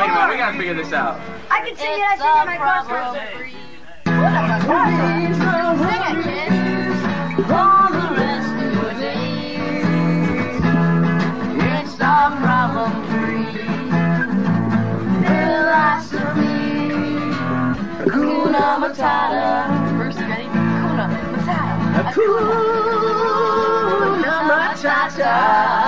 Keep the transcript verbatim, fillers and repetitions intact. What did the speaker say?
wait a minute, we gotta figure this out. I can sing it, I sing it in my car. Sing it, kid. For the rest of your days, it's our problem free philosophy. Hakuna Matata. First, ready? Hakuna Matata. Hakuna Matata.